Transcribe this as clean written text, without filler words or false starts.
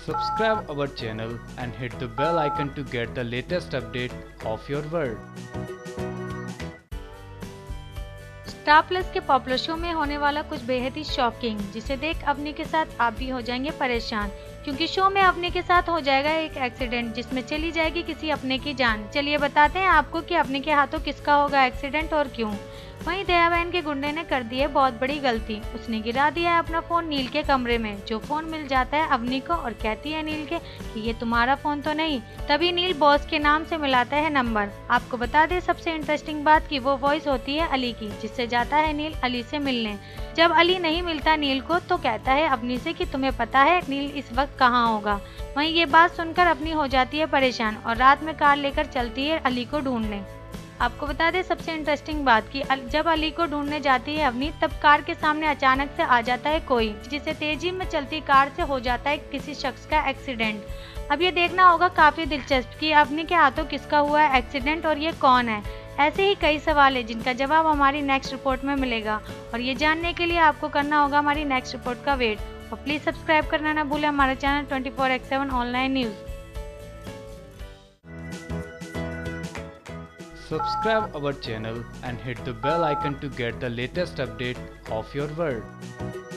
Subscribe our channel and hit the bell icon to get the latest update of your world. Star Plus के popular show में होने वाला कुछ बेहद ही shocking, जिसे देख अवनी के साथ आप भी हो जाएंगे परेशान, क्योंकि शो में अवनी के साथ हो जाएगा एक एक्सीडेंट जिसमें चली जाएगी किसी अपने की जान। चलिए बताते हैं आपको कि अवनी के हाथों किसका होगा एक्सीडेंट और क्यों। वहीं दया बहन के गुंडे ने कर दी है बहुत बड़ी गलती। उसने गिरा दिया है अपना फोन नील के कमरे में। जो फोन मिल जाता है अवनी को और कहती है नील के कि ये तुम्हारा फोन तो नहीं। तभी नील बॉस के नाम से मिलाता है नंबर। आपको बता दें सबसे इंटरेस्टिंग बात कि वो वॉइस होती है अली की, जिससे जाता है नील अली से मिलने। जब अली नहीं मिलता नील को तो कहता है अवनी से कि तुम्हें पता है नील इस वक्त कहाँ होगा। वहीं ये बात सुनकर अवनी हो जाती है परेशान और रात में कार लेकर चलती है अली को ढूंढने। आपको बता दें सबसे इंटरेस्टिंग बात कि जब अली को ढूंढने जाती है अवनी, तब कार के सामने अचानक से आ जाता है कोई, जिसे तेजी में चलती कार से हो जाता है किसी शख्स का एक्सीडेंट। अब ये देखना होगा काफी दिलचस्प कि अवनी के हाथों किसका हुआ है एक्सीडेंट और ये कौन है। ऐसे ही कई सवाल है जिनका जवाब हमारी नेक्स्ट रिपोर्ट में मिलेगा, और ये जानने के लिए आपको करना होगा हमारी नेक्स्ट रिपोर्ट का वेट। और प्लीज सब्सक्राइब करना ना भूलें हमारा channel 24/7 online news. Subscribe our channel and hit the bell icon to get the latest update of your world.